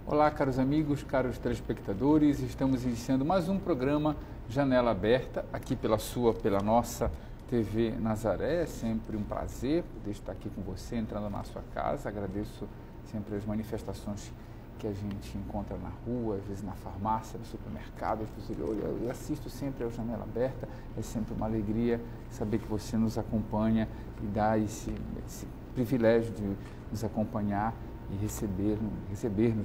Olá, caros amigos, caros telespectadores, estamos iniciando mais um programa Janela Aberta, aqui pela nossa TV Nazaré. É sempre um prazer poder estar aqui com você, entrando na sua casa. Agradeço sempre as manifestações que a gente encontra na rua, às vezes na farmácia, no supermercado. Eu assisto sempre ao Janela Aberta, é sempre uma alegria saber que você nos acompanha e dá esse privilégio de nos acompanhar e receber-nos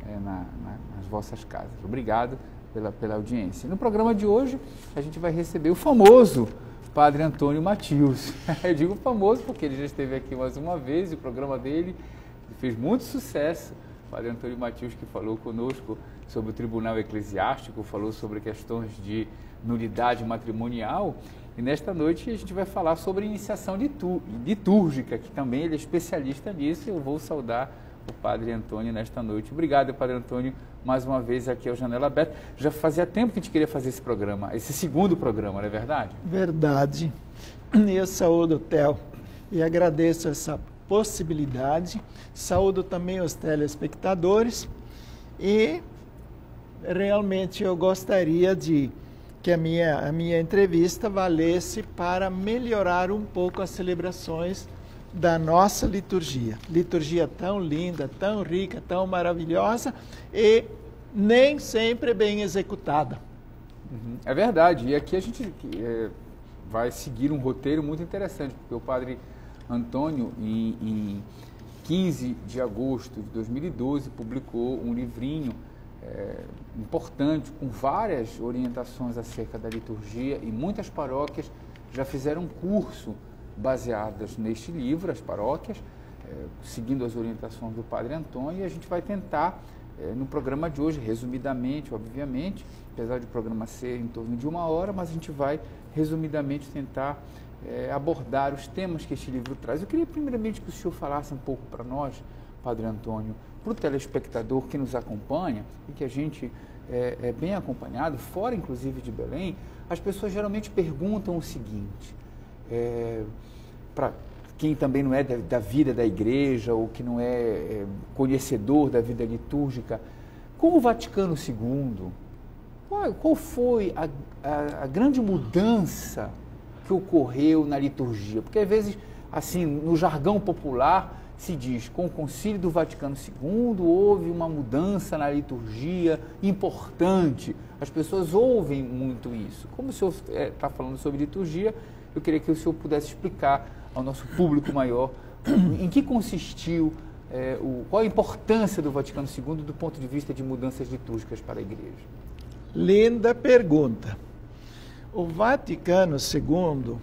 nas vossas casas. Obrigado pela audiência. No programa de hoje, a gente vai receber o famoso Padre Antônio Matius. Eu digo famoso porque ele já esteve aqui mais uma vez, e o programa dele fez muito sucesso. O Padre Antônio Matius, que falou conosco sobre o Tribunal Eclesiástico, falou sobre questões de nulidade matrimonial, e nesta noite a gente vai falar sobre iniciação litúrgica, que também ele é especialista nisso, e eu vou saudar o Padre Antônio nesta noite. Obrigado, Padre Antônio, mais uma vez aqui ao Janela Aberta. Já fazia tempo que a gente queria fazer esse programa, esse segundo programa, não é verdade? Verdade. Eu saúdo o Theo e agradeço essa possibilidade. Saúdo também os telespectadores e realmente eu gostaria que a minha entrevista valesse para melhorar um pouco as celebrações da nossa liturgia. Liturgia tão linda, tão rica, tão maravilhosa e nem sempre bem executada. É verdade. E aqui a gente vai seguir um roteiro muito interessante, porque o Padre Antônio, em 15 de agosto de 2012, publicou um livrinho importante, com várias orientações acerca da liturgia, e muitas paróquias já fizeram um curso baseadas neste livro, as paróquias, seguindo as orientações do Padre Antônio, e a gente vai tentar, no programa de hoje, resumidamente, obviamente, apesar de o programa ser em torno de 1 hora, mas a gente vai, resumidamente, tentar abordar os temas que este livro traz. Eu queria, primeiramente, que o senhor falasse um pouco para nós, Padre Antônio, para o telespectador que nos acompanha, e que a gente é bem acompanhado, fora, inclusive, de Belém. As pessoas geralmente perguntam o seguinte: para quem também não é da vida da igreja, ou que não é conhecedor da vida litúrgica, com o Vaticano II, qual foi a grande mudança que ocorreu na liturgia? Porque às vezes, assim, no jargão popular se diz, com o Concílio do Vaticano II houve uma mudança na liturgia importante. As pessoas ouvem muito isso. Como o senhor está falando sobre liturgia, eu queria que o senhor pudesse explicar ao nosso público maior em que consistiu, qual a importância do Vaticano II do ponto de vista de mudanças litúrgicas para a igreja. Linda pergunta. O Vaticano II,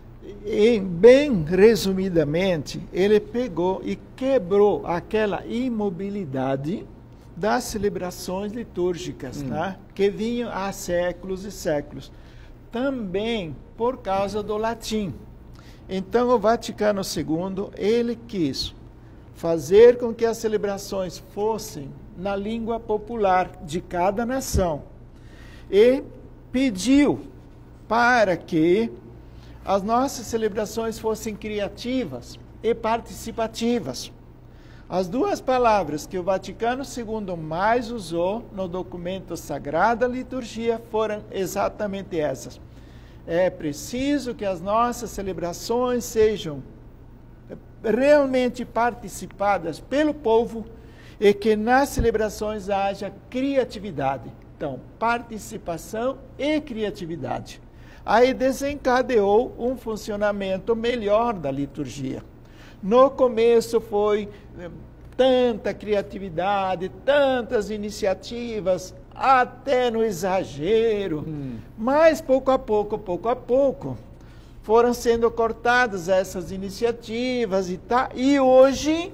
bem resumidamente, ele pegou e quebrou aquela imobilidade das celebrações litúrgicas, né, que vinham há séculos e séculos. Também por causa do latim. Então, o Vaticano II, ele quis fazer com que as celebrações fossem na língua popular de cada nação e pediu para que as nossas celebrações fossem criativas e participativas. As duas palavras que o Vaticano II mais usou no documento Sagrada Liturgia foram exatamente essas. É preciso que as nossas celebrações sejam realmente participadas pelo povo e que nas celebrações haja criatividade. Então, participação e criatividade. Aí desencadeou um funcionamento melhor da liturgia. No começo foi tanta criatividade, tantas iniciativas, até no exagero, mas pouco a pouco, foram sendo cortadas essas iniciativas e hoje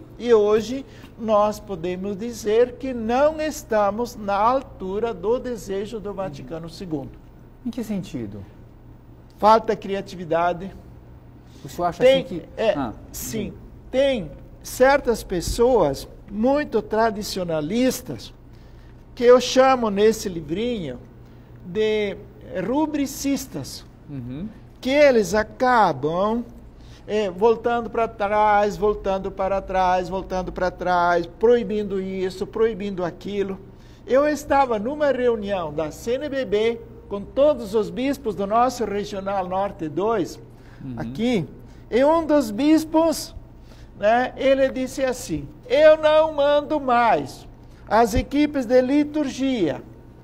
nós podemos dizer que não estamos na altura do desejo do Vaticano II. Em que sentido? Falta criatividade. O senhor acha assim que... Sim, tem certas pessoas muito tradicionalistas, que eu chamo nesse livrinho de rubricistas, que eles acabam voltando para trás, voltando para trás, voltando para trás, proibindo isso, proibindo aquilo. Eu estava numa reunião da CNBB com todos os bispos do nosso Regional Norte 2, aqui, e um dos bispos, né, ele disse assim: eu não mando mais as equipes de liturgia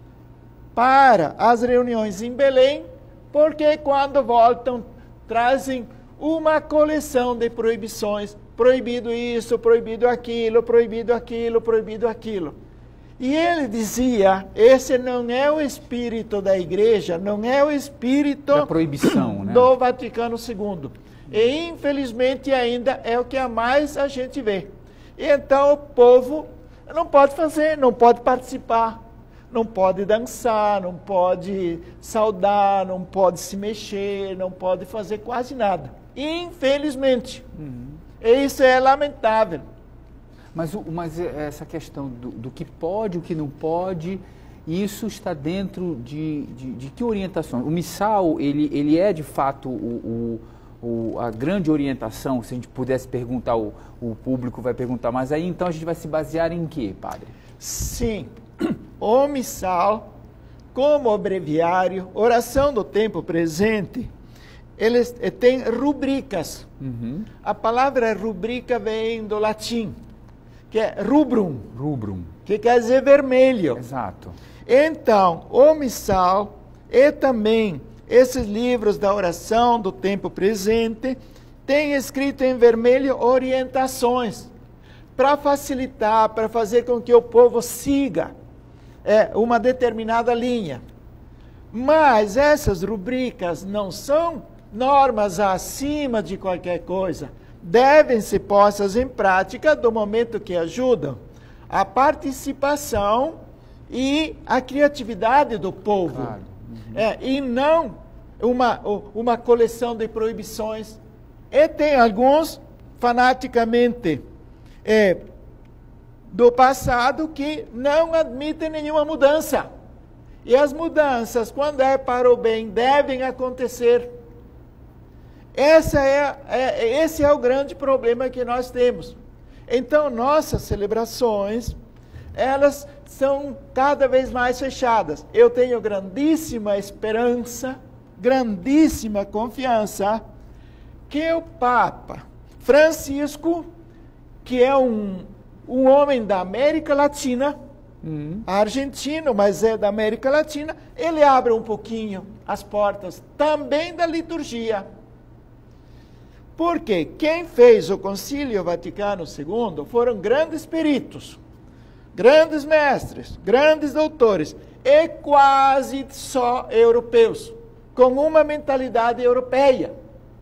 para as reuniões em Belém, porque quando voltam trazem uma coleção de proibições, proibido isso, proibido aquilo, proibido aquilo, proibido aquilo. E ele dizia, esse não é o espírito da igreja, não é o espírito da proibição, né? do Vaticano II. E infelizmente ainda é o que a mais a gente vê. E então o povo não pode fazer, não pode participar, não pode dançar, não pode saudar, não pode se mexer, não pode fazer quase nada. Infelizmente. E isso é lamentável. Mas essa questão do que pode, o que não pode, isso está dentro de que orientação? O missal, ele é de fato a grande orientação, se a gente pudesse perguntar, o público vai perguntar, mas aí então a gente vai se basear em quê, padre? Sim, o missal, como o breviário, oração do tempo presente, eles têm rubricas. A palavra rubrica vem do latim, que é rubrum. Rubrum. Que quer dizer vermelho. Exato. Então, o missal e também esses livros da oração do tempo presente têm escrito em vermelho orientações para facilitar, para fazer com que o povo siga uma determinada linha. Mas essas rubricas não são normas acima de qualquer coisa. Devem ser postas em prática do momento que ajudam a participação e a criatividade do povo. Claro. E não uma coleção de proibições. E tem alguns, fanaticamente, do passado, que não admitem nenhuma mudança. E as mudanças, quando é para o bem, devem acontecer. Esse é o grande problema que nós temos. Então, nossas celebrações, elas são cada vez mais fechadas. Eu tenho grandíssima esperança, grandíssima confiança, que o Papa Francisco, que é um homem da América Latina, argentino, mas é da América Latina, ele abre um pouquinho as portas também da liturgia. Porque quem fez o Concílio Vaticano II foram grandes peritos, grandes mestres, grandes doutores, e quase só europeus, com uma mentalidade europeia.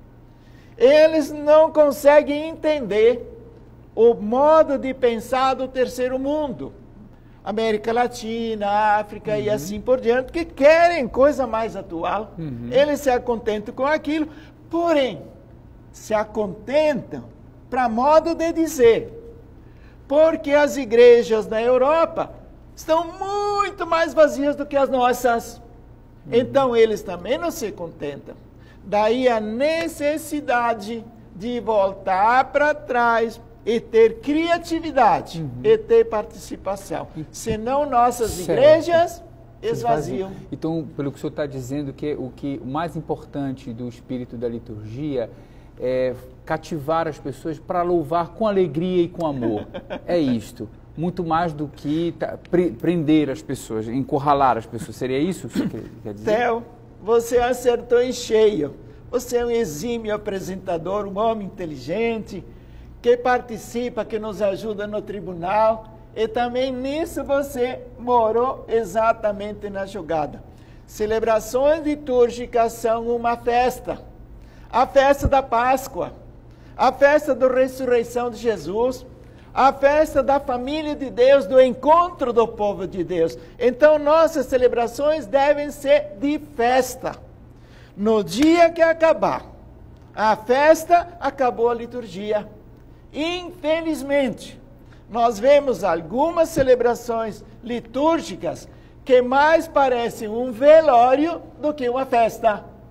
Eles não conseguem entender o modo de pensar do terceiro mundo, América Latina, África e assim por diante, que querem coisa mais atual. Eles se acontentam com aquilo, porém, se acontentam para modo de dizer, porque as igrejas na Europa estão muito mais vazias do que as nossas. Então eles também não se contentam. Daí a necessidade de voltar para trás e ter criatividade e ter participação. Senão nossas igrejas esvaziam. Então, pelo que o senhor está dizendo, que o mais importante do espírito da liturgia é cativar as pessoas para louvar com alegria e com amor. É isto. Muito mais do que prender as pessoas, encurralar as pessoas. Seria isso que você quer dizer? Theo, você acertou em cheio. Você é um exímio apresentador, um homem inteligente, que participa, que nos ajuda no tribunal. E também nisso você morou exatamente na jogada. Celebrações litúrgicas são uma festa. A festa da Páscoa, a festa da ressurreição de Jesus, a festa da família de Deus, do encontro do povo de Deus. Então, nossas celebrações devem ser de festa. No dia que acabar a festa, acabou a liturgia. Infelizmente, nós vemos algumas celebrações litúrgicas que mais parecem um velório do que uma festa.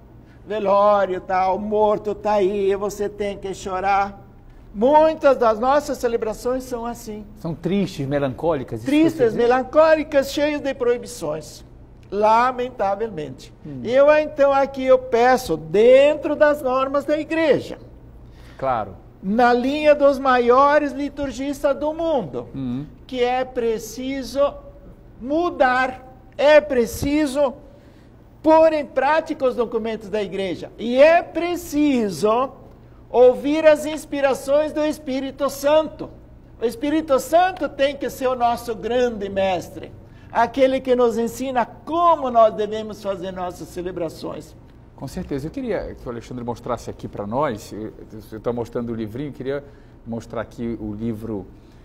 velório, tá, o morto está aí, você tem que chorar. Muitas das nossas celebrações são assim. São tristes, melancólicas? Tristes, melancólicas, cheias de proibições. Lamentavelmente. Então aqui eu peço, dentro das normas da igreja. Claro. Na linha dos maiores liturgistas do mundo, que é preciso mudar, é preciso pôr em prática os documentos da igreja. E é preciso ouvir as inspirações do Espírito Santo. O Espírito Santo tem que ser o nosso grande mestre, aquele que nos ensina como nós devemos fazer nossas celebrações. Com certeza. Eu queria que o Alexandre mostrasse aqui para nós, eu estou mostrando o livrinho, eu queria mostrar aqui o livro,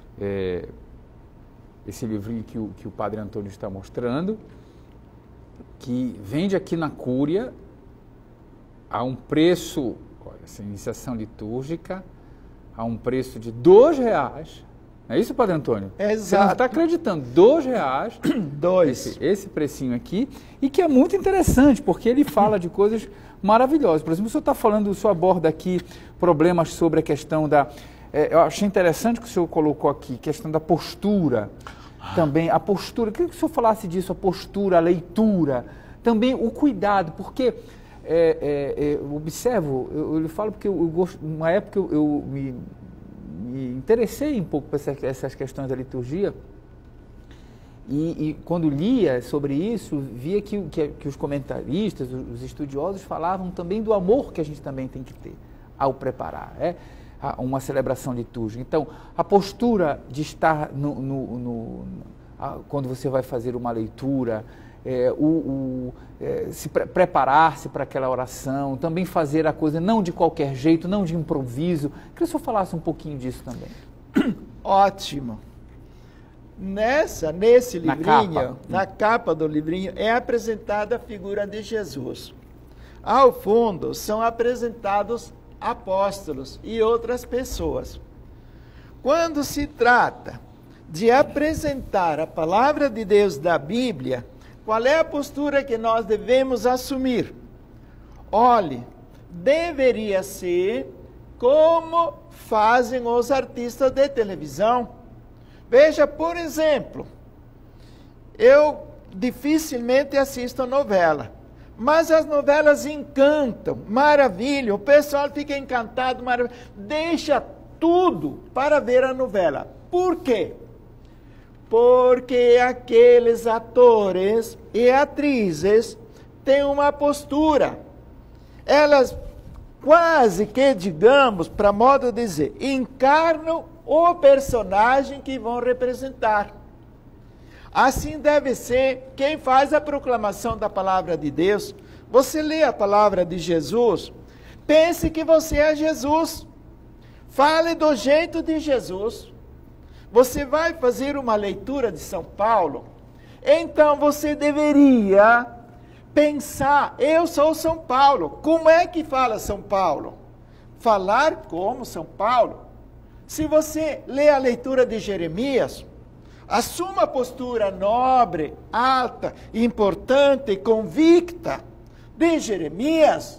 esse livrinho que o Padre Antônio está mostrando, que vende aqui na Cúria a um preço, olha, essa iniciação litúrgica, a um preço de R$2. É isso, Padre Antônio? Exato. Você não está acreditando, R$2. Dois. Esse precinho aqui, e que é muito interessante, porque ele fala de coisas maravilhosas. Por exemplo, o senhor está falando, o senhor aborda aqui problemas sobre a questão da... eu achei interessante que o senhor colocou aqui, questão da postura, também a postura. Eu queria que o senhor falasse disso, a postura, a leitura, também o cuidado, porque... eu observo, eu lhe falo porque eu gosto, uma época eu me interessei um pouco por essas questões da liturgia e quando lia sobre isso, via que os comentaristas, os estudiosos falavam também do amor que a gente também tem que ter ao preparar uma celebração litúrgica. Então, a postura de estar quando você vai fazer uma leitura, preparar-se para aquela oração, também fazer a coisa não de qualquer jeito, não de improviso. Queria que o senhor falasse um pouquinho disso também. Ótimo. Nesse livrinho, na capa do livrinho, é apresentada a figura de Jesus. Ao fundo, são apresentados apóstolos e outras pessoas. Quando se trata de apresentar a palavra de Deus da Bíblia, qual é a postura que nós devemos assumir? Olhe, deveria ser como fazem os artistas de televisão. Veja, por exemplo, eu dificilmente assisto novela, mas as novelas encantam, maravilham, o pessoal fica encantado, deixa tudo para ver a novela. Por quê? Porque aqueles atores e atrizes têm uma postura. Elas quase que, digamos, para modo de dizer, encarnam o personagem que vão representar. Assim deve ser quem faz a proclamação da palavra de Deus. Você lê a palavra de Jesus, pense que você é Jesus. Fale do jeito de Jesus. Você vai fazer uma leitura de São Paulo, então você deveria pensar, eu sou São Paulo. Como é que fala São Paulo? Falar como São Paulo. Se você lê a leitura de Jeremias, assuma a postura nobre, alta, importante e convicta de Jeremias,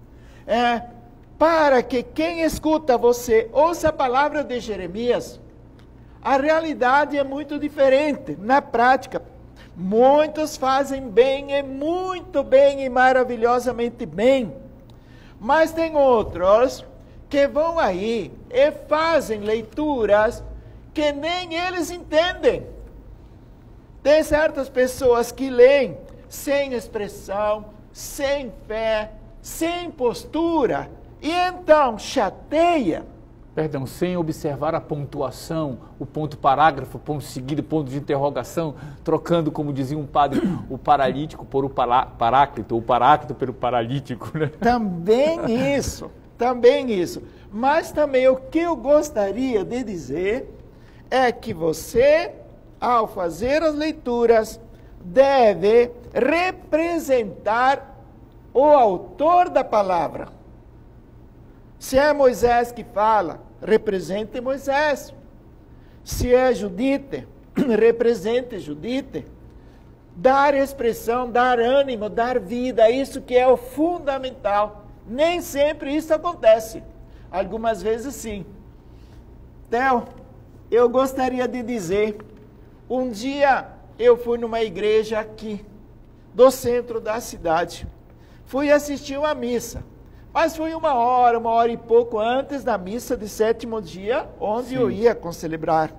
para que quem escuta você ouça a palavra de Jeremias. A realidade é muito diferente. Na prática, muitos fazem bem, e muito bem e maravilhosamente bem. Mas tem outros que vão aí e fazem leituras que nem eles entendem. Tem certas pessoas que leem sem expressão, sem fé, sem postura, e então chateia. Perdão, sem observar a pontuação, o ponto parágrafo, ponto seguido, ponto de interrogação, trocando, como dizia um padre, o paralítico por o paráclito, o paráclito pelo paralítico. Né? Também isso. Mas também o que eu gostaria de dizer é que você, ao fazer as leituras, deve representar o autor da palavra. Se é Moisés que fala, represente Moisés. Se é Judite, represente Judite. dar expressão, dar ânimo, dar vida, isso que é o fundamental. Nem sempre isso acontece. Algumas vezes sim. Theo, eu gostaria de dizer, um dia eu fui numa igreja aqui, do centro da cidade. Fui assistir uma missa, mas foi uma hora e pouco antes da missa de 7º dia, onde eu ia celebrar.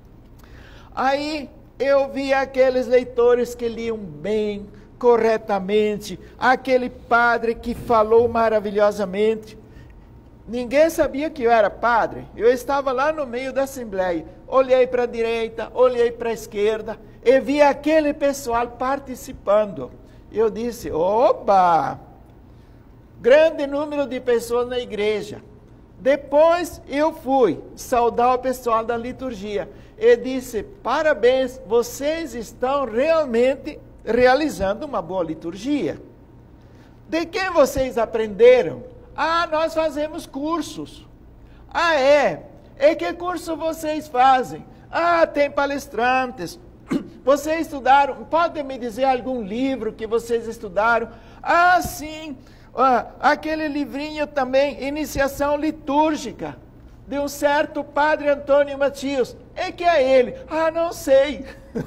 Aí eu vi aqueles leitores que liam bem, corretamente, aquele padre que falou maravilhosamente. Ninguém sabia que eu era padre. Eu estava lá no meio da assembleia. Olhei para a direita, olhei para a esquerda e vi aquele pessoal participando. Eu disse, oba! Grande número de pessoas na igreja. Depois eu fui saudar o pessoal da liturgia e disse, parabéns, vocês estão realmente realizando uma boa liturgia. De quem vocês aprenderam? Ah, nós fazemos cursos. Ah, é? E que curso vocês fazem? Ah, tem palestrantes. Vocês estudaram? Podem me dizer algum livro que vocês estudaram? Ah, sim. Aquele livrinho também, Iniciação Litúrgica, de um certo padre Antônio Matius. É que é ele? Ah, não sei.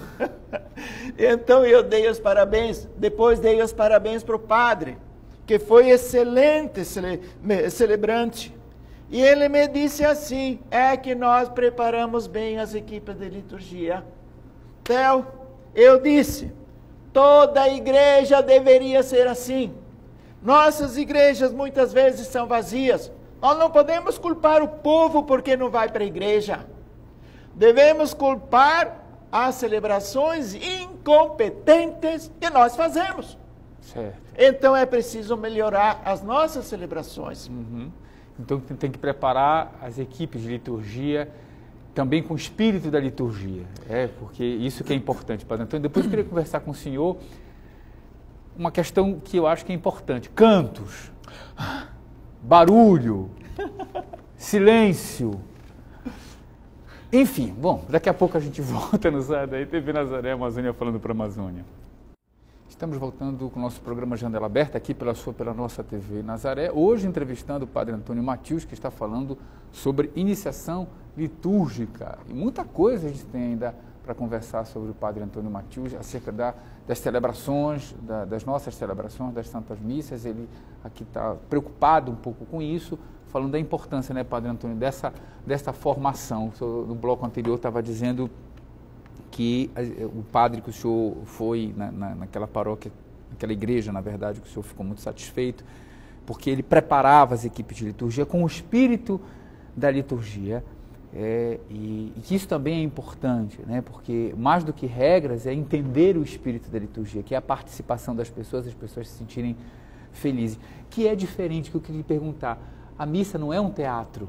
Então eu dei os parabéns, depois dei os parabéns para o padre, que foi excelente celebrante. E ele me disse assim, é que nós preparamos bem as equipes de liturgia. Theo, eu disse, toda igreja deveria ser assim. Nossas igrejas muitas vezes são vazias. Nós não podemos culpar o povo porque não vai para a igreja. Devemos culpar as celebrações incompetentes que nós fazemos. Certo. Então é preciso melhorar as nossas celebrações. Uhum. Então tem que preparar as equipes de liturgia também com o espírito da liturgia. Porque isso que é importante, Padre Antônio. Depois eu queria conversar com o senhor uma questão que eu acho que é importante. Cantos, barulho, silêncio. Enfim, bom, daqui a pouco a gente volta no Sai Daí, TV Nazaré, Amazônia falando para a Amazônia. Estamos voltando com o nosso programa Janela Aberta, aqui pela nossa TV Nazaré, hoje entrevistando o Padre Antônio Matius, que está falando sobre iniciação litúrgica. E muita coisa a gente tem ainda para conversar sobre o Padre Antônio Matius, acerca das celebrações, das nossas celebrações, das Santas Missas. Ele aqui está preocupado um pouco com isso, falando da importância, né, Padre Antônio, dessa formação. No bloco anterior estava dizendo que o padre que o senhor foi naquela paróquia, naquela igreja, na verdade, que o senhor ficou muito satisfeito, porque ele preparava as equipes de liturgia com o espírito da liturgia, e que isso também é importante, né, porque mais do que regras é entender o espírito da liturgia, que é a participação das pessoas, as pessoas se sentirem felizes, que é diferente, que eu queria lhe perguntar, a missa não é um teatro?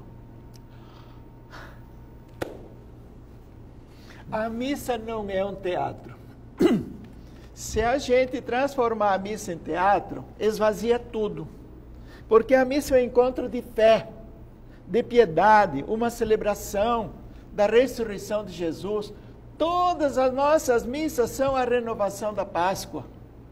A missa não é um teatro. Se a gente transformar a missa em teatro, esvazia tudo. Porque a missa é um encontro de fé, de piedade, uma celebração da ressurreição de Jesus. Todas as nossas missas são a renovação da Páscoa.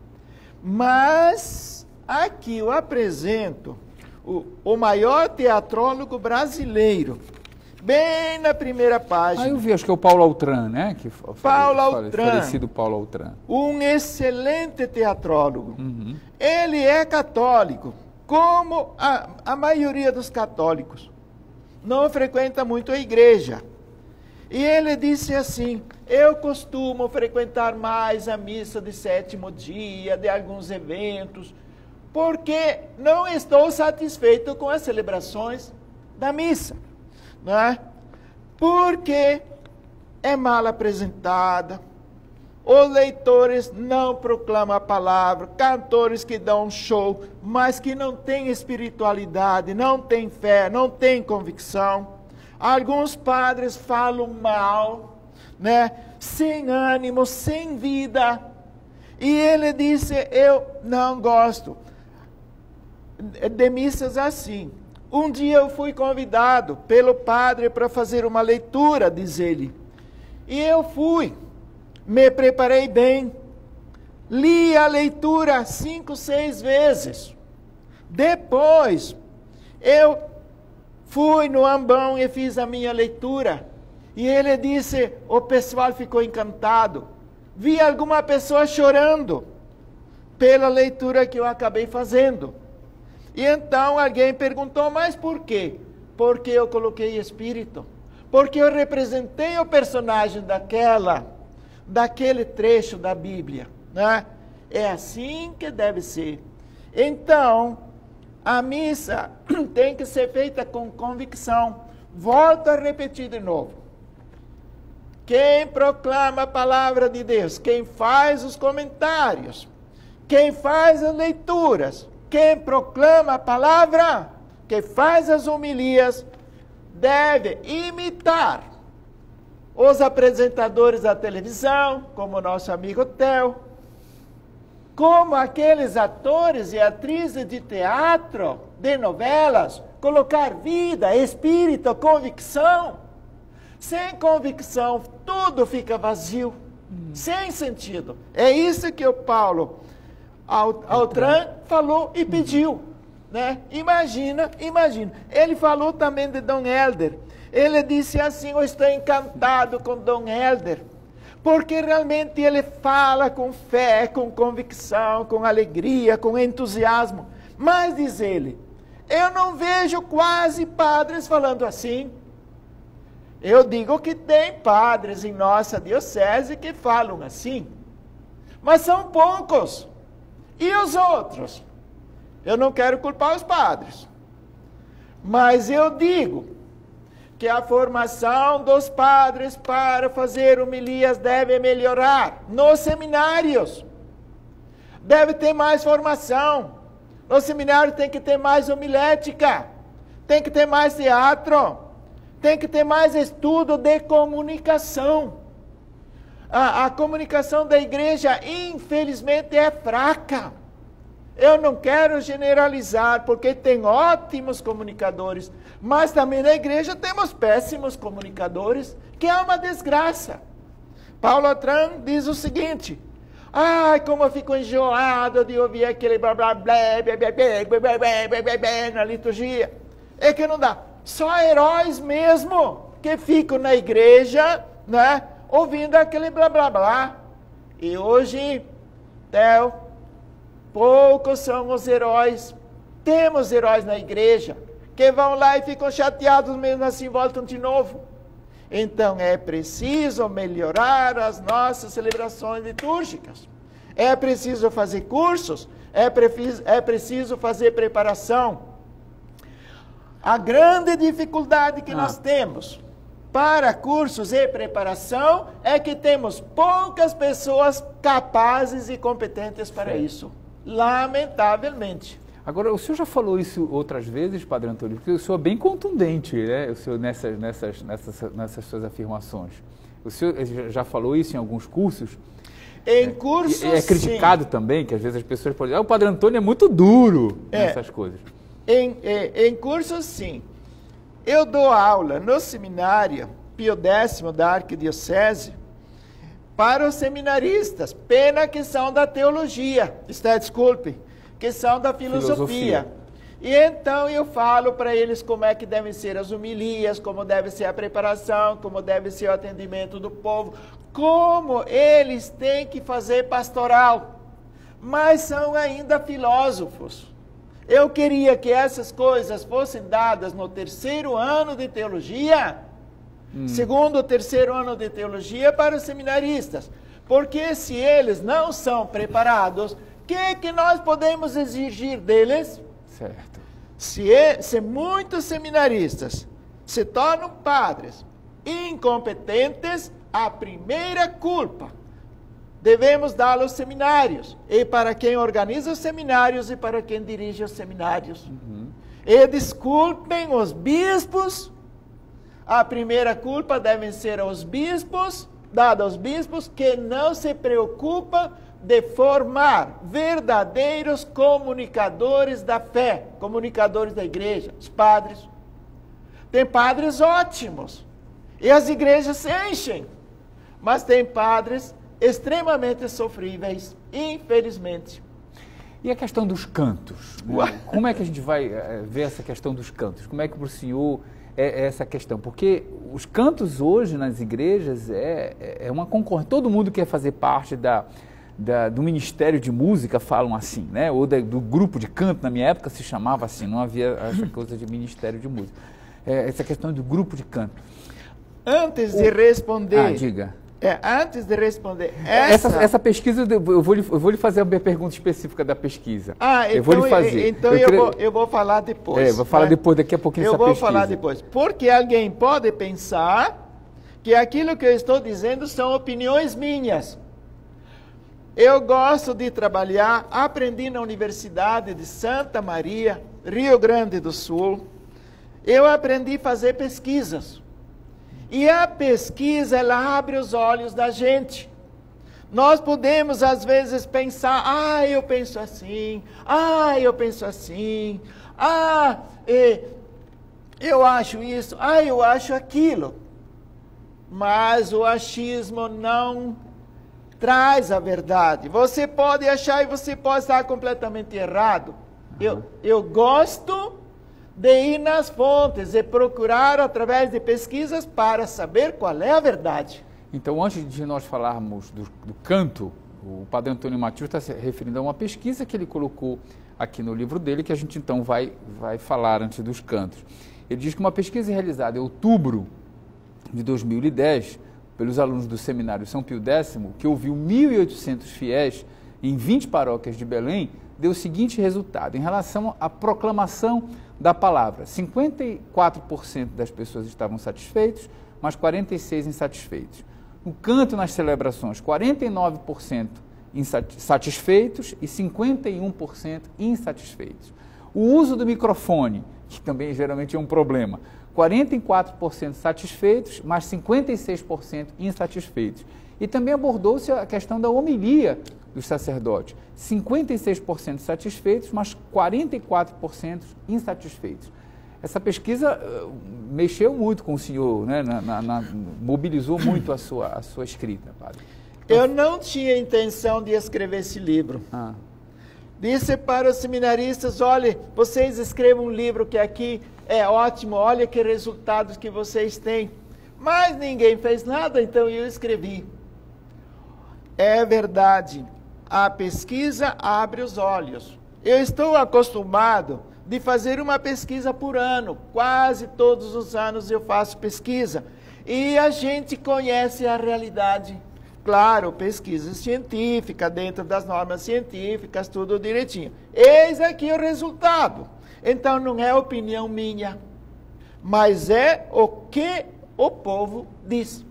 Mas aqui eu apresento o maior teatrólogo brasileiro, bem na primeira página. Eu vi, acho que é o Paulo Altran, né? Falecido Paulo Altran. Um excelente teatrólogo. Uhum. Ele é católico, como a maioria dos católicos. Não frequenta muito a igreja. E ele disse assim, eu costumo frequentar mais a missa de 7º dia, de alguns eventos, porque não estou satisfeito com as celebrações da missa. Não é? Porque é mal apresentada, os leitores não proclamam a palavra, cantores que dão um show, mas que não têm espiritualidade, não têm fé, não têm convicção. Alguns padres falam mal, né? Sem ânimo, sem vida. E ele disse, eu não gosto de missas assim. Um dia eu fui convidado pelo padre para fazer uma leitura, diz ele. E eu fui, me preparei bem, li a leitura 5, 6 vezes. Depois, eu fui no ambão e fiz a minha leitura. E ele disse, o pessoal ficou encantado. Vi alguma pessoa chorando pela leitura que eu acabei fazendo. E então alguém perguntou, mas por quê? Porque eu coloquei espírito. Porque eu representei o personagem daquele trecho da Bíblia, né? É assim que deve ser. Então, a missa tem que ser feita com convicção. Volto a repetir de novo. Quem proclama a palavra de Deus, quem faz os comentários, quem faz as leituras, quem proclama a palavra, quem faz as homilias, deve imitar os apresentadores da televisão, como o nosso amigo Theo, como aqueles atores e atrizes de teatro, de novelas, colocar vida, espírito, convicção. Sem convicção, tudo fica vazio, sem sentido. É isso que o Paulo Altran falou e pediu, né? Imagina. Ele falou também de Dom Helder. Ele disse assim, eu estou encantado com Dom Helder, porque realmente ele fala com fé, com convicção, com alegria, com entusiasmo. Mas, diz ele, eu não vejo quase padres falando assim. Eu digo que tem padres em nossa diocese que falam assim, mas são poucos. E os outros? Eu não quero culpar os padres, mas eu digo que a formação dos padres para fazer homilias deve melhorar nos seminários. Deve ter mais formação. No seminário tem que ter mais homilética, tem que ter mais teatro, tem que ter mais estudo de comunicação. A comunicação da igreja, infelizmente, é fraca. Eu não quero generalizar, porque tem ótimos comunicadores, mas também na igreja temos péssimos comunicadores, que é uma desgraça. Paulo Altran diz o seguinte, ai, como eu fico enjoado de ouvir aquele blá blá blá, na liturgia. É que não dá. Só heróis mesmo que ficam na igreja, né, ouvindo aquele blá blá blá. E hoje, Theo, poucos são os heróis. Temos heróis na igreja que vão lá e ficam chateados mesmo assim, voltam de novo. Então é preciso melhorar as nossas celebrações litúrgicas. É preciso fazer cursos, é preciso fazer preparação. A grande dificuldade que nós temos para cursos e preparação é que temos poucas pessoas capazes e competentes para isso. Lamentavelmente. Agora, o senhor já falou isso outras vezes, Padre Antônio, porque o senhor é bem contundente, né? O senhor nessas suas afirmações. O senhor já falou isso em alguns cursos? Em cursos, é criticado sim. Também, que às vezes as pessoas podem dizer, o Padre Antônio é muito duro nessas coisas. Em cursos, sim. Eu dou aula no seminário Pio X da Arquidiocese para os seminaristas, pena que são da teologia, desculpe, que são da filosofia. E então eu falo para eles como é que devem ser as homilias, como deve ser a preparação, como deve ser o atendimento do povo, como eles têm que fazer pastoral. Mas são ainda filósofos. Eu queria que essas coisas fossem dadas no 3º ano de teologia, 2º ou 3º ano de teologia para os seminaristas. Porque se eles não são preparados, o que nós podemos exigir deles? Certo. Se muitos seminaristas se tornam padres incompetentes, a primeira culpa devemos dá-la aos seminários, e para quem organiza os seminários e para quem dirige os seminários. E desculpem os bispos, a primeira culpa deve ser aos bispos, dada aos bispos que não se preocupam de formar verdadeiros comunicadores da fé, comunicadores da igreja, os padres. Tem padres ótimos, e as igrejas se enchem, mas tem padres extremamente sofríveis, infelizmente. E a questão dos cantos? Né? Como é que a gente vai ver essa questão dos cantos? Como é que para o senhor é essa questão? Porque os cantos hoje nas igrejas é uma concorrência. Todo mundo quer fazer parte do Ministério de Música, falam assim, né? Ou do grupo de canto, na minha época se chamava assim, não havia essa coisa de Ministério de Música. Essa questão do grupo de canto. Antes de responder... diga. Antes de responder... Essa pesquisa, eu vou lhe fazer uma pergunta específica da pesquisa. Eu vou lhe fazer. Então eu vou falar depois. Vou falar depois, daqui a pouquinho, essa pesquisa. Eu vou falar depois. Porque alguém pode pensar que aquilo que eu estou dizendo são opiniões minhas. Eu gosto de trabalhar, aprendi na Universidade de Santa Maria, Rio Grande do Sul. Eu aprendi a fazer pesquisas. E a pesquisa, ela abre os olhos da gente. Nós podemos, às vezes, pensar, eu penso assim, eu penso assim, eu acho isso, eu acho aquilo. Mas o achismo não traz a verdade. Você pode achar e você pode estar completamente errado. Eu gosto de ir nas fontes e procurar através de pesquisas para saber qual é a verdade. Então, antes de nós falarmos do canto, o padre Antônio Matius está se referindo a uma pesquisa que ele colocou aqui no livro dele, que a gente então vai falar antes dos cantos. Ele diz que uma pesquisa realizada em outubro de 2010, pelos alunos do Seminário São Pio X, que ouviu 1.800 fiéis em 20 paróquias de Belém, deu o seguinte resultado: em relação à proclamação da palavra, 54% das pessoas estavam satisfeitos, mas 46% insatisfeitos. No canto, nas celebrações, 49% satisfeitos e 51% insatisfeitos. O uso do microfone, que também geralmente é um problema, 44% satisfeitos, mas 56% insatisfeitos. E também abordou-se a questão da homilia dos sacerdotes, 56% satisfeitos, mas 44% insatisfeitos. Essa pesquisa mexeu muito com o senhor, né? Mobilizou muito a sua escrita, padre. Eu não tinha intenção de escrever esse livro. Disse para os seminaristas, olha, vocês escrevam um livro que aqui é ótimo, olha que resultados que vocês têm. Mas ninguém fez nada, então eu escrevi. É verdade, a pesquisa abre os olhos. Eu estou acostumado de fazer uma pesquisa por ano, quase todos os anos eu faço pesquisa. E a gente conhece a realidade. Claro, pesquisa científica, dentro das normas científicas, tudo direitinho. Eis aqui o resultado. Então não é opinião minha, mas é o que o povo diz.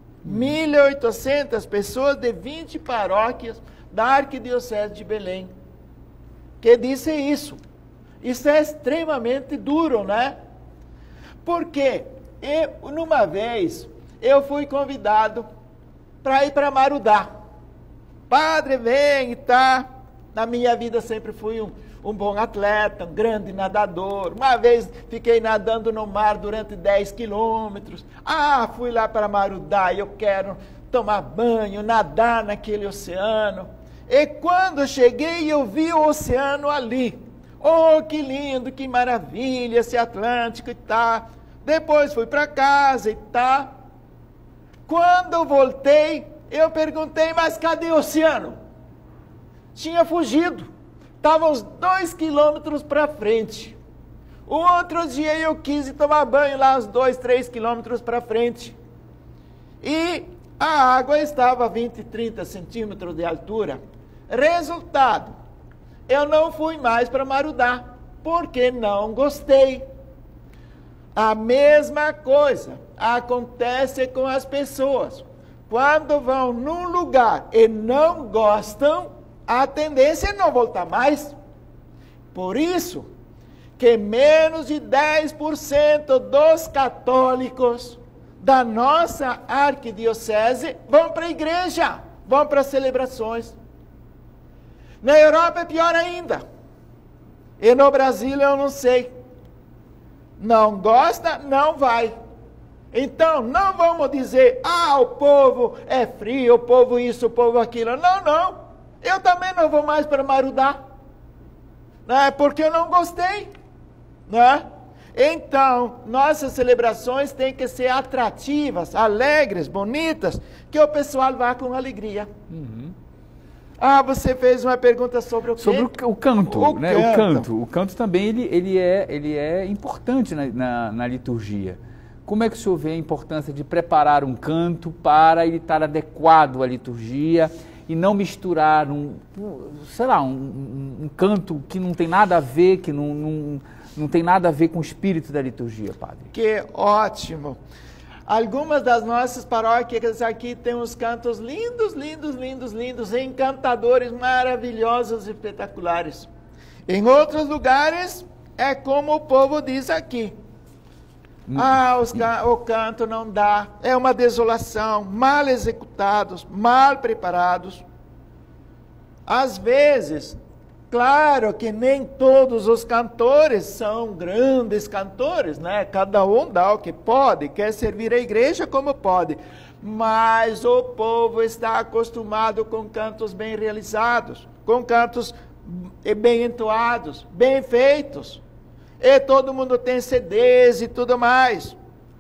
1.800 pessoas de 20 paróquias da Arquidiocese de Belém que dizem isso. Isso é extremamente duro, né? Porque numa vez eu fui convidado para ir para Marudá. Padre, vem e tá. Na minha vida sempre fui um bom atleta, um grande nadador. Uma vez fiquei nadando no mar durante 10 quilômetros. Fui lá para Marudá e eu quero tomar banho, nadar naquele oceano. E quando cheguei, eu vi o oceano ali. Oh, que lindo, que maravilha, esse Atlântico e tá. Depois fui para casa e tá. Quando eu voltei, eu perguntei, mas cadê o oceano? Tinha fugido. Estava uns 2 quilômetros para frente. O outro dia eu quis ir tomar banho lá uns 2, 3 quilômetros para frente. E a água estava a 20, 30 centímetros de altura. Resultado, eu não fui mais para Marudá, porque não gostei. A mesma coisa acontece com as pessoas. Quando vão num lugar e não gostam, a tendência é não voltar mais. Por isso que menos de 10% dos católicos da nossa arquidiocese vão para a igreja, vão para as celebrações. Na Europa é pior ainda. E no Brasil eu não sei. Não gosta, não vai. Então, não vamos dizer, o povo é frio, o povo isso, o povo aquilo. Não, não. Eu também não vou mais para Marudá, né? Porque eu não gostei, né? Então, nossas celebrações têm que ser atrativas, alegres, bonitas, que o pessoal vá com alegria. Uhum. Você fez uma pergunta sobre o quê? Sobre o canto, né? Canto. O canto. O canto também ele é importante na liturgia. Como é que o senhor vê a importância de preparar um canto para ele estar adequado à liturgia e não misturar um canto que não tem nada a ver, que não tem nada a ver com o espírito da liturgia, padre? Que ótimo! Algumas das nossas paróquias aqui têm uns cantos lindos, lindos, lindos, lindos, encantadores, maravilhosos e espetaculares. Em outros lugares, é como o povo diz aqui. O canto não dá, é uma desolação, mal executados, mal preparados. Às vezes, claro que nem todos os cantores são grandes cantores, né? Cada um dá o que pode, quer servir a igreja como pode. Mas o povo está acostumado com cantos bem realizados, com cantos bem entoados, bem feitos. E todo mundo tem CDs e tudo mais.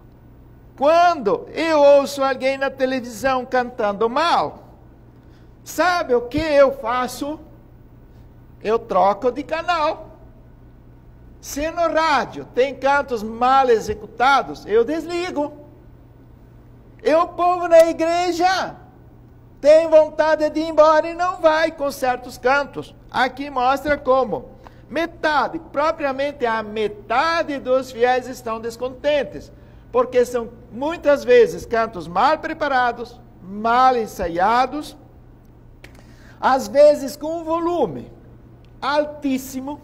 Quando eu ouço alguém na televisão cantando mal, sabe o que eu faço? Eu troco de canal. Se no rádio tem cantos mal executados, eu desligo. E o povo na igreja tem vontade de ir embora e não vai com certos cantos. Aqui mostra como metade, propriamente a metade dos fiéis estão descontentes, porque são muitas vezes cantos mal preparados, mal ensaiados, às vezes com um volume altíssimo.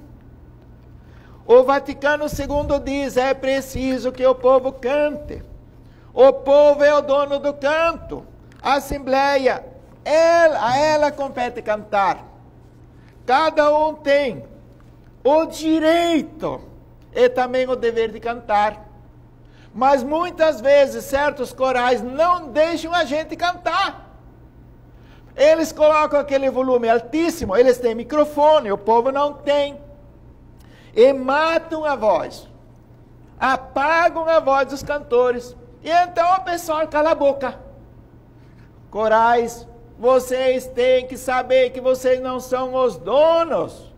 O Vaticano II diz, é preciso que o povo cante. O povo é o dono do canto. A Assembleia, a ela compete cantar. Cada um tem o direito e também o dever de cantar. Mas muitas vezes certos corais não deixam a gente cantar. Eles colocam aquele volume altíssimo, eles têm microfone, o povo não tem. E matam a voz. Apagam a voz dos cantores. E então o pessoal cala a boca. Corais, vocês têm que saber que vocês não são os donos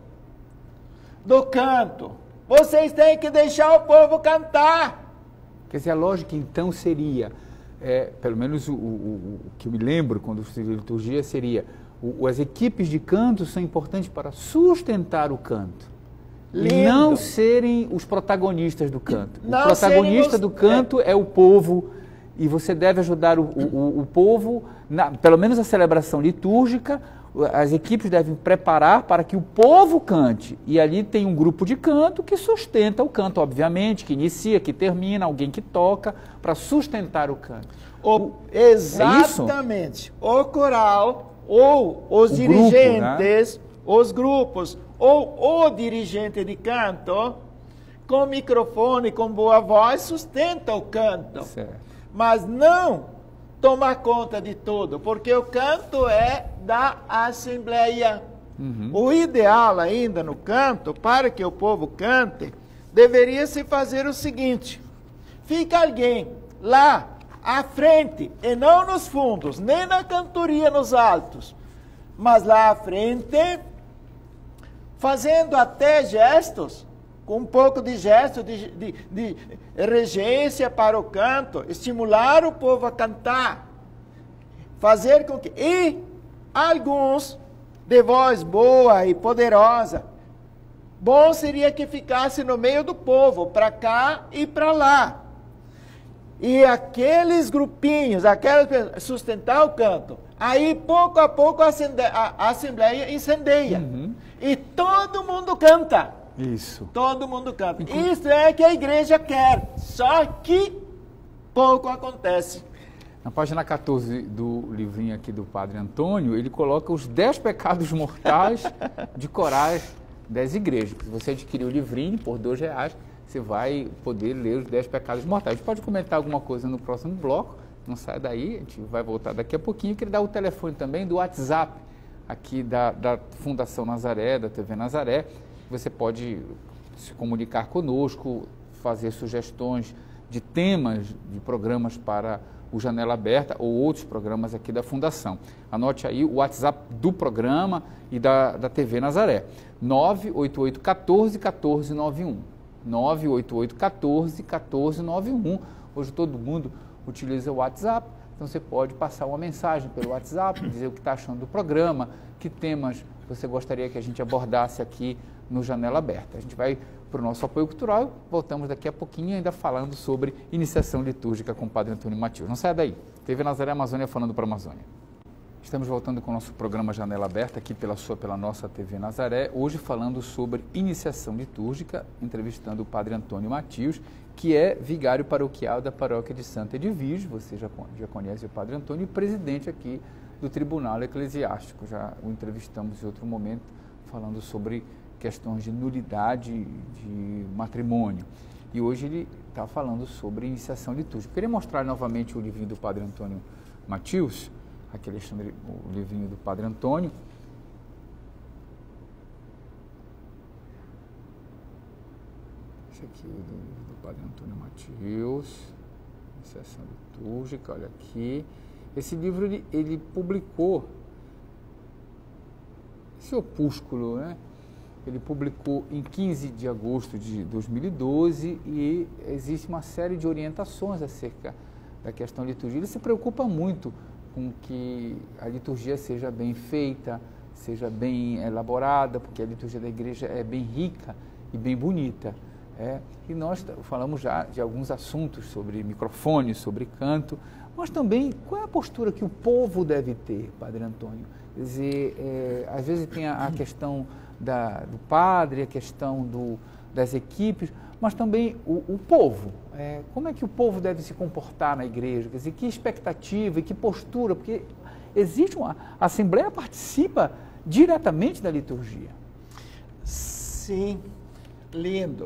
do canto. Vocês têm que deixar o povo cantar. Quer dizer, a lógica então seria, pelo menos o que eu me lembro quando fiz liturgia, seria as equipes de canto são importantes para sustentar o canto. Lindo. E não serem os protagonistas do canto. O protagonista do canto é o povo, e você deve ajudar o povo, pelo menos a celebração litúrgica, as equipes devem preparar para que o povo cante. E ali tem um grupo de canto que sustenta o canto, obviamente, que inicia, que termina, alguém que toca, para sustentar o canto. Exatamente. O coral, ou os dirigentes, grupo, né? Os grupos, ou o dirigente de canto, com microfone, com boa voz, sustenta o canto. Certo. Mas não tomar conta de tudo, porque o canto é da Assembleia. Uhum. O ideal ainda no canto, para que o povo cante, deveria se fazer o seguinte: fica alguém lá à frente, e não nos fundos, nem na cantoria nos altos, mas lá à frente, fazendo até gestos, com um pouco de gesto de regência para o canto, estimular o povo a cantar, fazer com que... E alguns de voz boa e poderosa, bom seria que ficasse no meio do povo, para cá e para lá. E aqueles grupinhos, aquelas pessoas, sustentar o canto. Aí, pouco a pouco, a Assembleia incendeia. Uhum. E todo mundo canta. Isso. Todo mundo canta. Isso é que a igreja quer. Só que pouco acontece. Na página 14 do livrinho aqui do Padre Antônio, ele coloca os 10 pecados mortais de corais das igrejas. Se você adquirir o livrinho por R$2, você vai poder ler os 10 pecados mortais. A gente pode comentar alguma coisa no próximo bloco, não sai daí, a gente vai voltar daqui a pouquinho. Eu queria dar o telefone também do WhatsApp, aqui da Fundação Nazaré, da TV Nazaré. Você pode se comunicar conosco, fazer sugestões de temas de programas para o Janela Aberta ou outros programas aqui da Fundação. Anote aí o WhatsApp do programa e da TV Nazaré, 988-14-1491, 988-14-1491. Hoje todo mundo utiliza o WhatsApp, então você pode passar uma mensagem pelo WhatsApp, dizer o que está achando do programa, que temas você gostaria que a gente abordasse aqui no Janela Aberta. A gente vai para o nosso apoio cultural, voltamos daqui a pouquinho ainda falando sobre iniciação litúrgica com o Padre Antônio Matius. Não saia daí. TV Nazaré Amazônia falando para a Amazônia. Estamos voltando com o nosso programa Janela Aberta aqui pela nossa TV Nazaré, hoje falando sobre iniciação litúrgica, entrevistando o Padre Antônio Matius, que é vigário paroquial da paróquia de Santa Edvige. Você já conhece o Padre Antônio, e presidente aqui do Tribunal Eclesiástico. Já o entrevistamos em outro momento, falando sobre questões de nulidade de matrimônio. E hoje ele está falando sobre iniciação litúrgica. Eu queria mostrar novamente o livrinho do Padre Antônio Matius, aqui, Alexandre, o livrinho do Padre Antônio. Esse aqui é o livro do Padre Antônio Matius, iniciação litúrgica, olha aqui. Esse livro ele publicou esse opúsculo, né? Ele publicou em 15 de agosto de 2012 e existe uma série de orientações acerca da questão da liturgia. Ele se preocupa muito com que a liturgia seja bem feita, seja bem elaborada, porque a liturgia da igreja é bem rica e bem bonita. E nós falamos já de alguns assuntos sobre microfone, sobre canto, mas também qual é a postura que o povo deve ter, Padre Antônio? Quer dizer, às vezes tem a questão do padre, a questão das equipes, mas também o povo. Como é que o povo deve se comportar na igreja? Quer dizer, que expectativa e que postura? Porque existe a Assembleia participa diretamente da liturgia. Sim, lindo.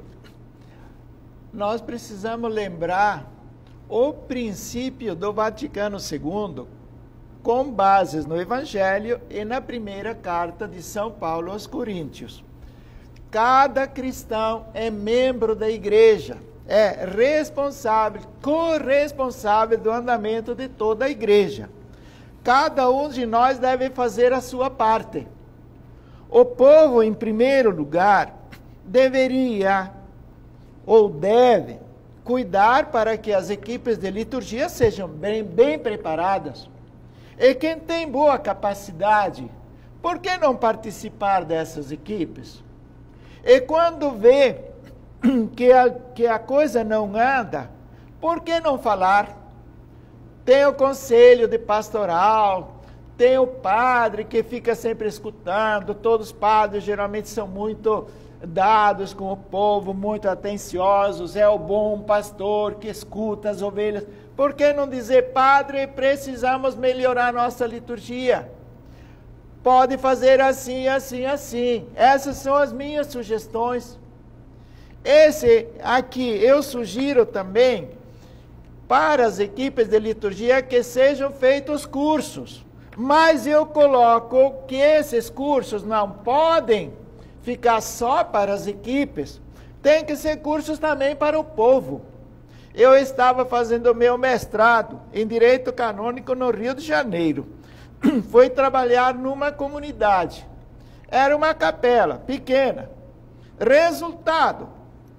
Nós precisamos lembrar o princípio do Vaticano II, com bases no Evangelho e na primeira carta de São Paulo aos Coríntios. Cada cristão é membro da igreja, é responsável, corresponsável do andamento de toda a igreja. Cada um de nós deve fazer a sua parte. O povo, em primeiro lugar, deveria ou deve cuidar para que as equipes de liturgia sejam bem preparadas. E quem tem boa capacidade, por que não participar dessas equipes? E quando vê que a coisa não anda, por que não falar? Tem o conselho de pastoral, tem o padre que fica sempre escutando. Todos os padres geralmente são muito dados com o povo, muito atenciosos. É o bom pastor que escuta as ovelhas. Por que não dizer, padre, precisamos melhorar nossa liturgia? Pode fazer assim, assim, assim. Essas são as minhas sugestões. Esse aqui eu sugiro também para as equipes de liturgia que sejam feitos cursos. Mas eu coloco que esses cursos não podem ficar só para as equipes. Tem que ser cursos também para o povo. Eu estava fazendo o meu mestrado em Direito Canônico no Rio de Janeiro. Fui trabalhar numa comunidade. Era uma capela pequena. Resultado,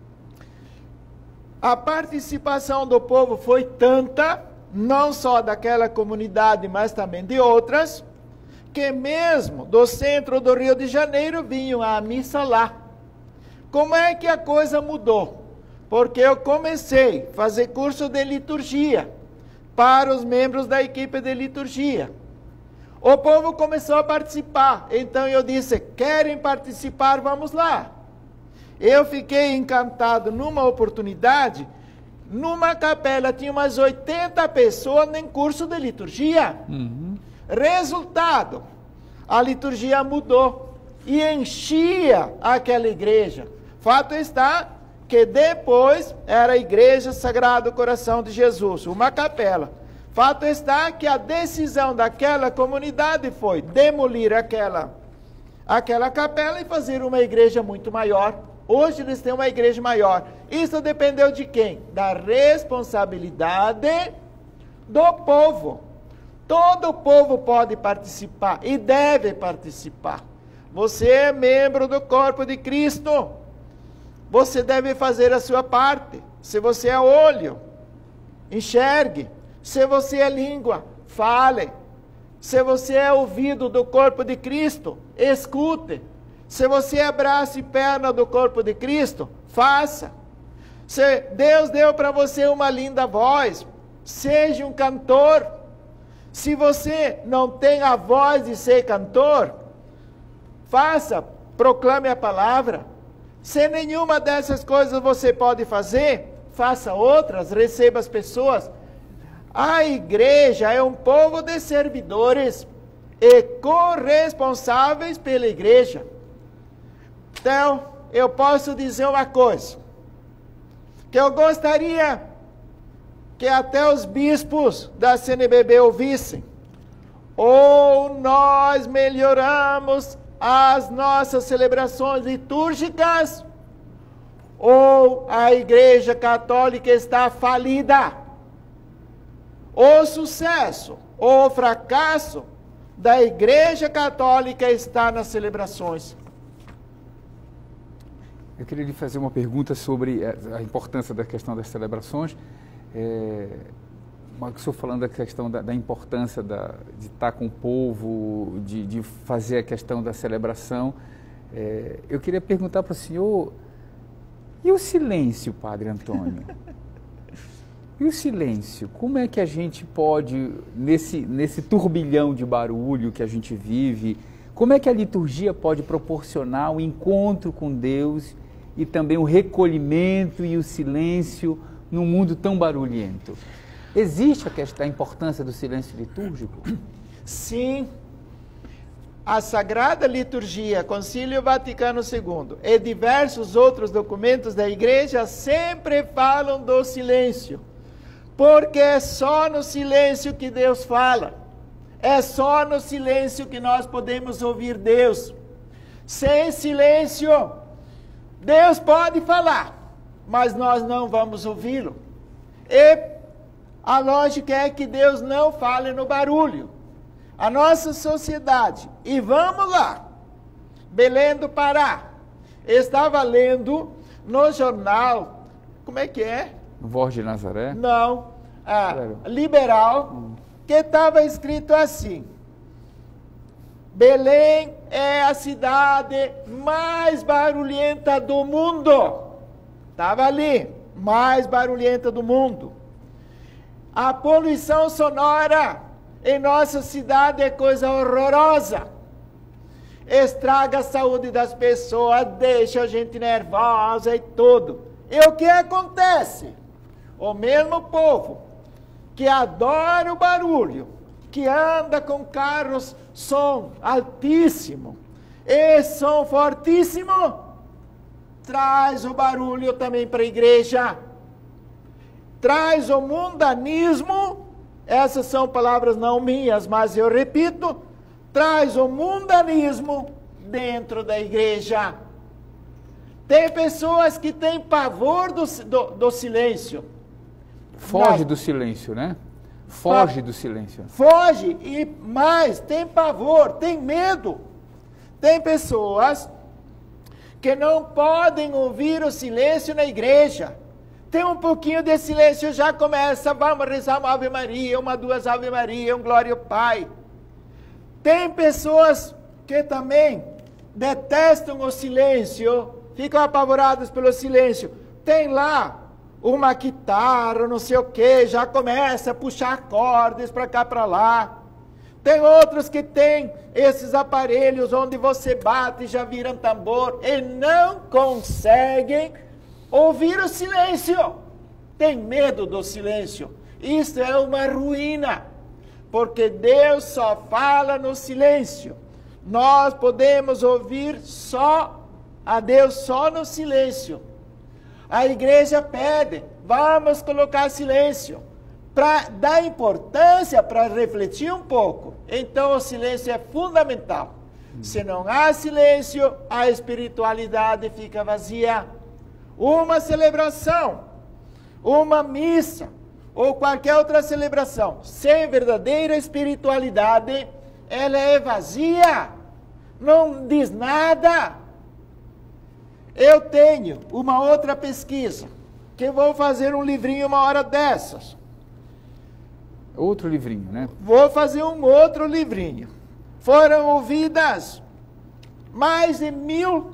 a participação do povo foi tanta, não só daquela comunidade, mas também de outras, que mesmo do centro do Rio de Janeiro vinham à missa lá. Como é que a coisa mudou? Porque eu comecei a fazer curso de liturgia para os membros da equipe de liturgia. O povo começou a participar, então eu disse, querem participar, vamos lá. Eu fiquei encantado numa oportunidade, numa capela tinha umas 80 pessoas em curso de liturgia. Resultado, a liturgia mudou e enchia aquela igreja. Fato está que depois era a Igreja Sagrado Coração de Jesus, uma capela. Fato está que a decisão daquela comunidade foi demolir aquela capela e fazer uma igreja muito maior. Hoje eles têm uma igreja maior. Isso dependeu de quem? Da responsabilidade do povo. Todo o povo pode participar e deve participar. Você é membro do corpo de Cristo. Você deve fazer a sua parte. Se você é olho, enxergue. Se você é língua, fale. Se você é ouvido do corpo de Cristo, escute. Se você é braço e perna do corpo de Cristo, faça. Se Deus deu para você uma linda voz, seja um cantor. Se você não tem a voz de ser cantor, faça, proclame a palavra. Se nenhuma dessas coisas você pode fazer, faça outras, receba as pessoas. A igreja é um povo de servidores e corresponsáveis pela igreja. Então, eu posso dizer uma coisa, que eu gostaria que até os bispos da CNBB ouvissem. Ou nós melhoramos as nossas celebrações litúrgicas, ou a Igreja Católica está falida. O sucesso ou o fracasso da Igreja Católica está nas celebrações. Eu queria lhe fazer uma pergunta sobre a importância da questão das celebrações. O senhor falando da questão da importância de estar com o povo, de fazer a questão da celebração. Eu queria perguntar para o senhor, e o silêncio, Padre Antônio? E o silêncio? Como é que a gente pode, nesse turbilhão de barulho que a gente vive, como é que a liturgia pode proporcionar o encontro com Deus e também o recolhimento e o silêncio num mundo tão barulhento? Existe a importância do silêncio litúrgico? Sim. A Sagrada Liturgia, Concílio Vaticano II e diversos outros documentos da Igreja sempre falam do silêncio. Porque é só no silêncio que Deus fala. É só no silêncio que nós podemos ouvir Deus. Sem silêncio, Deus pode falar, mas nós não vamos ouvi-lo. E a lógica é que Deus não fale no barulho. A nossa sociedade, e vamos lá, Belém do Pará, estava lendo no jornal, como é que é? Voz de Nazaré? Não, liberal, que estava escrito assim: Belém é a cidade mais barulhenta do mundo. Estava ali, mais barulhenta do mundo. A poluição sonora em nossa cidade é coisa horrorosa. Estraga a saúde das pessoas, deixa a gente nervosa e tudo. E o que acontece? O mesmo povo que adora o barulho, que anda com carros som altíssimo e som fortíssimo, traz o barulho também para a igreja. Traz o mundanismo, essas são palavras não minhas, mas eu repito, traz o mundanismo dentro da igreja. Tem pessoas que têm pavor do silêncio. Foge do silêncio, né? Foge do silêncio. Foge e mais, tem pavor, tem medo. Tem pessoas que não podem ouvir o silêncio na igreja. Tem um pouquinho de silêncio, já começa, vamos rezar uma Ave Maria, uma, duas Ave Maria, um Glória ao Pai. Tem pessoas que também detestam o silêncio, ficam apavoradas pelo silêncio. Tem lá uma guitarra, não sei o que, já começa a puxar acordes para cá, para lá. Tem outros que tem esses aparelhos onde você bate e já viram tambor e não conseguem ouvir o silêncio. Tem medo do silêncio. Isso é uma ruína, porque Deus só fala no silêncio. Nós podemos ouvir a Deus só no silêncio. A igreja pede, vamos colocar silêncio, para dar importância, para refletir um pouco. Então o silêncio é fundamental. Se não há silêncio, a espiritualidade fica vazia. Uma celebração, uma missa, ou qualquer outra celebração, sem verdadeira espiritualidade, ela é vazia, não diz nada. Eu tenho uma outra pesquisa, que eu vou fazer um livrinho uma hora dessas. Outro livrinho, né? Vou fazer um outro livrinho. Foram ouvidas mais de mil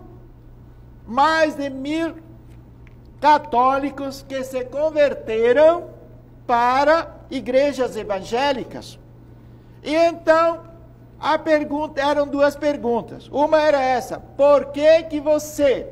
católicos que se converteram para igrejas evangélicas. E então, eram duas perguntas. Uma era essa: por que você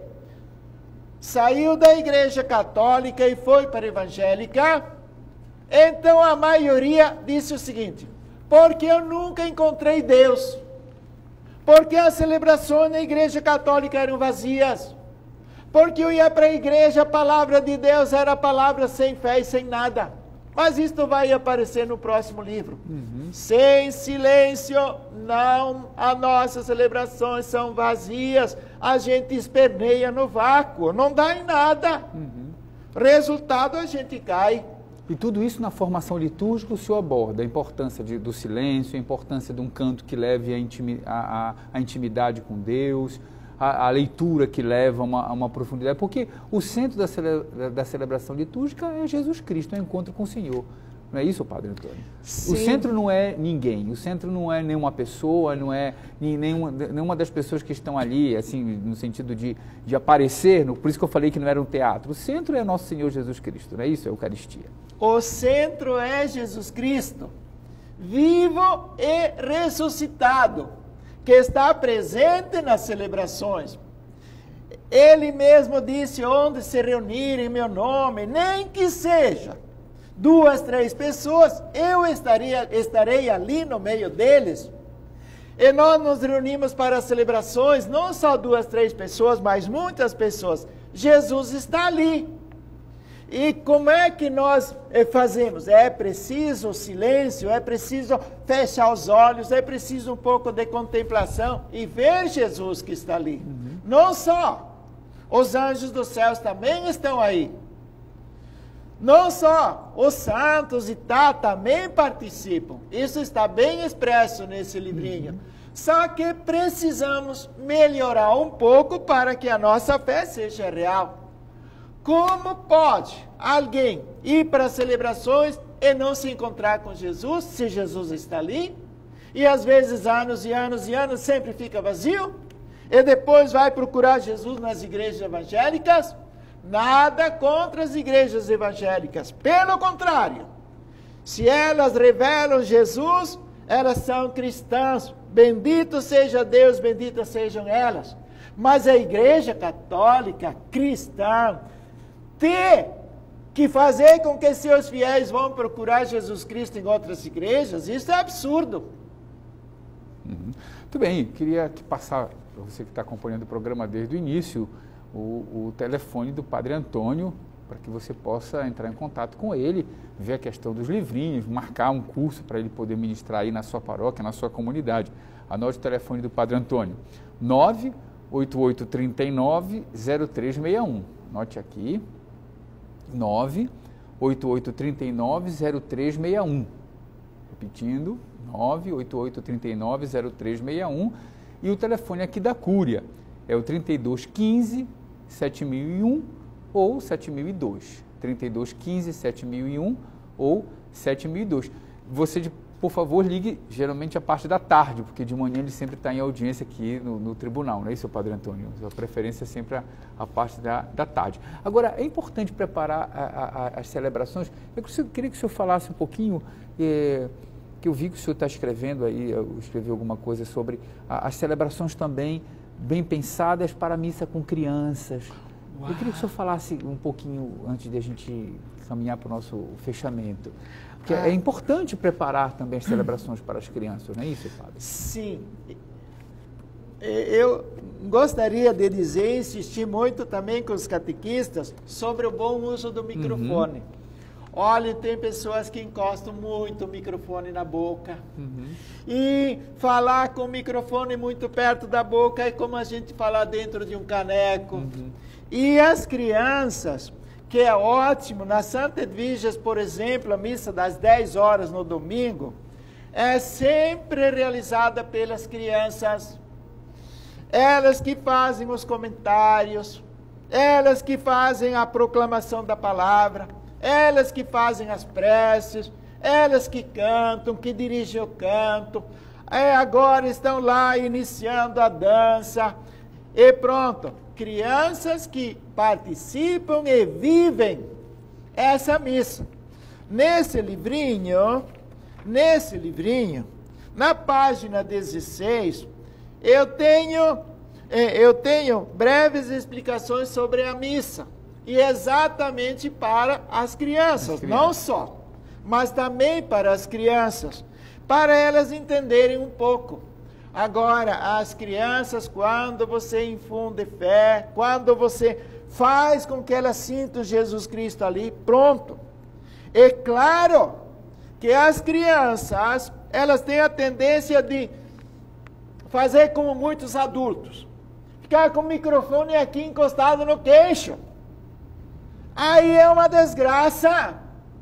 saiu da igreja católica e foi para a evangélica? Então a maioria disse o seguinte: porque eu nunca encontrei Deus. Porque as celebrações na igreja católica eram vazias. Porque eu ia para a igreja, a palavra de Deus era palavra sem fé e sem nada. Mas isto vai aparecer no próximo livro. Sem silêncio, não, as nossas celebrações são vazias. A gente esperneia no vácuo, não dá em nada. Resultado, a gente cai. E tudo isso na formação litúrgica o senhor aborda, a importância do silêncio, a importância de um canto que leve a intimidade com Deus, a leitura que leva a uma profundidade, porque o centro da celebração litúrgica é Jesus Cristo, é o encontro com o Senhor. Não é isso, Padre Antônio? Sim. O centro não é ninguém, o centro não é nenhuma pessoa, não é nenhuma das pessoas que estão ali, assim, no sentido de aparecer, por isso que eu falei que não era um teatro. O centro é nosso Senhor Jesus Cristo, não é isso? É a Eucaristia. O centro é Jesus Cristo, vivo e ressuscitado, que está presente nas celebrações. Ele mesmo disse: onde se reunirem em meu nome, nem que seja 2, 3 pessoas, eu estarei ali no meio deles. E nós nos reunimos para as celebrações, não só 2, 3 pessoas, mas muitas pessoas. Jesus está ali. E como é que nós fazemos? É preciso silêncio, é preciso fechar os olhos, é preciso um pouco de contemplação e ver Jesus que está ali. Não só, os anjos dos céus também estão aí. Não só, os santos e também participam. Isso está bem expresso nesse livrinho. Só que precisamos melhorar um pouco para que a nossa fé seja real. Como pode alguém ir para as celebrações e não se encontrar com Jesus, se Jesus está ali? E às vezes anos e anos e anos sempre fica vazio? E depois vai procurar Jesus nas igrejas evangélicas? Nada contra as igrejas evangélicas, pelo contrário. Se elas revelam Jesus, elas são cristãs. Bendito seja Deus, benditas sejam elas. Mas a igreja católica, cristã, ter que fazer com que seus fiéis vão procurar Jesus Cristo em outras igrejas, isso é absurdo. Muito bem, queria passar para você que está acompanhando o programa desde o início, o telefone do Padre Antônio, para que você possa entrar em contato com ele, ver a questão dos livrinhos, marcar um curso para ele poder ministrar aí na sua paróquia, na sua comunidade. Anote o telefone do Padre Antônio, 98839-0361. Anote aqui, 98839-0361. Repetindo, 98839-0361. E o telefone aqui da Cúria é o 3215-7001 ou 7002. 3215-7001 ou 7002. Você, por favor, ligue geralmente a parte da tarde, porque de manhã ele sempre está em audiência aqui no tribunal, não é isso, Padre Antônio? A preferência é sempre a parte da tarde. Agora, é importante preparar as celebrações. Eu queria que o senhor falasse um pouquinho, que eu vi que o senhor está escrevendo aí, escreveu alguma coisa sobre as celebrações também bem pensadas para a missa com crianças. Uau. Eu queria que o senhor falasse um pouquinho antes de a gente caminhar para o nosso fechamento. Porque é importante preparar também as celebrações para as crianças, não é isso, Padre? Sim. eu gostaria de dizer, insistir muito também com os catequistas sobre o bom uso do microfone. Olha, tem pessoas que encostam muito o microfone na boca. E falar com o microfone muito perto da boca é como a gente falar dentro de um caneco. E as crianças, que é ótimo, na Santa Edviges, por exemplo, a missa das 10 horas no domingo, é sempre realizada pelas crianças. Elas que fazem os comentários, elas que fazem a proclamação da palavra, elas que fazem as preces, elas que cantam, que dirigem o canto, agora estão lá iniciando a dança, e pronto. Crianças que participam e vivem essa missa. Nesse livrinho, na página 16, eu tenho breves explicações sobre a missa. E exatamente para as crianças, não só, mas também para as crianças, para elas entenderem um pouco. Agora, as crianças, quando você infunde fé, quando você faz com que elas sintam Jesus Cristo ali, pronto. É claro que as crianças, elas têm a tendência de fazer como muitos adultos, ficar com o microfone aqui encostado no queixo. Aí é uma desgraça.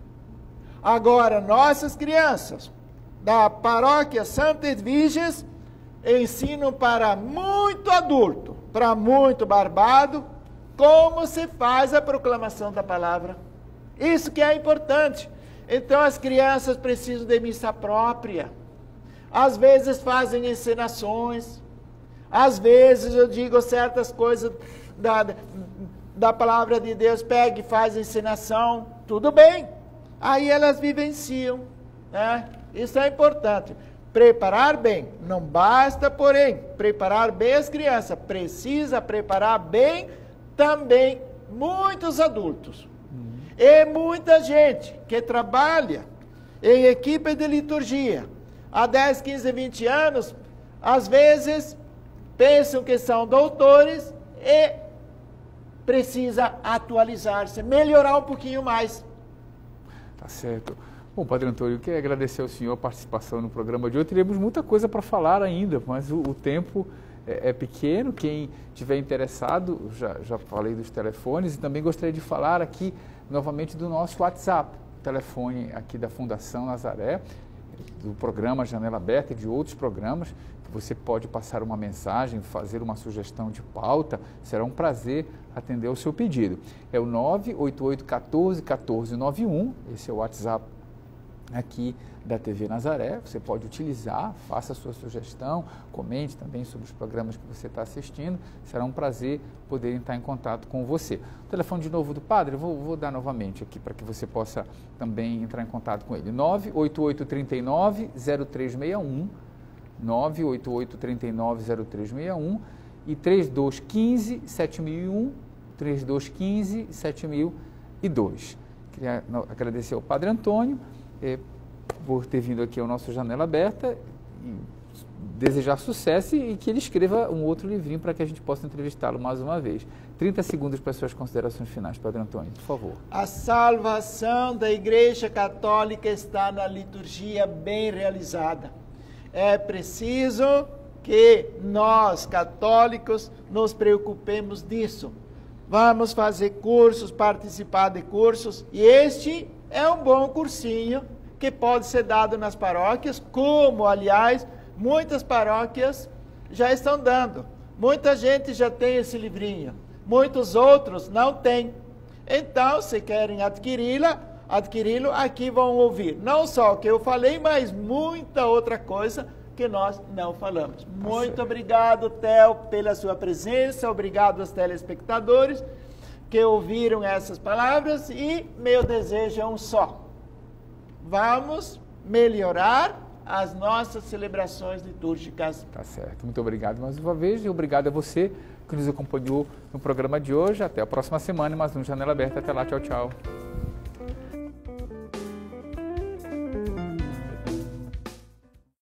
Agora, nossas crianças da paróquia Santa Edviges ensinam para muito adulto, para muito barbado, como se faz a proclamação da palavra. Isso que é importante. Então as crianças precisam de missa própria. Às vezes fazem encenações. Às vezes eu digo certas coisas da palavra de Deus, pega e faz encenação. Tudo bem. Aí elas vivenciam, né? Isso é importante. Preparar bem, não basta, porém, preparar bem as crianças, precisa preparar bem também muitos adultos. E muita gente que trabalha em equipe de liturgia há 10, 15, 20 anos, às vezes pensam que são doutores e precisa atualizar-se, melhorar um pouquinho mais. Tá certo. Bom, Padre Antônio, eu queria agradecer ao senhor a participação no programa de hoje. Teremos muita coisa para falar ainda, mas o tempo é pequeno. Quem estiver interessado, já falei dos telefones, e também gostaria de falar aqui novamente do nosso WhatsApp, o telefone aqui da Fundação Nazaré, do programa Janela Aberta e de outros programas, que você pode passar uma mensagem, fazer uma sugestão de pauta, será um prazer atender ao seu pedido. É o 988-14-1491, esse é o WhatsApp aqui da TV Nazaré, você pode utilizar, faça a sua sugestão, comente também sobre os programas que você está assistindo, será um prazer poder entrar em contato com você. O telefone de novo do Padre, eu vou dar novamente aqui para que você possa também entrar em contato com ele, 988-39-0361, 988-39-0361 e 3215-7001, 3215-7002. Queria agradecer ao Padre Antônio, por ter vindo aqui ao nosso Janela Aberta e desejar sucesso e que ele escreva um outro livrinho para que a gente possa entrevistá-lo mais uma vez. 30 segundos para as suas considerações finais, Padre Antônio, por favor. A salvação da Igreja Católica está na liturgia bem realizada. É preciso que nós, católicos, nos preocupemos disso. Vamos fazer cursos, participar de cursos, e este é um bom cursinho que pode ser dado nas paróquias, como, aliás, muitas paróquias já estão dando. Muita gente já tem esse livrinho, muitos outros não têm. Então, se querem adquiri-lo, aqui vão ouvir. Não só o que eu falei, mas muita outra coisa que nós não falamos. Muito obrigado, Theo, pela sua presença, obrigado aos telespectadores que ouviram essas palavras, e meu desejo é um só. Vamos melhorar as nossas celebrações litúrgicas. Tá certo. Muito obrigado mais uma vez e obrigado a você que nos acompanhou no programa de hoje. Até a próxima semana, mais um Janela Aberta. Até lá, tchau, tchau.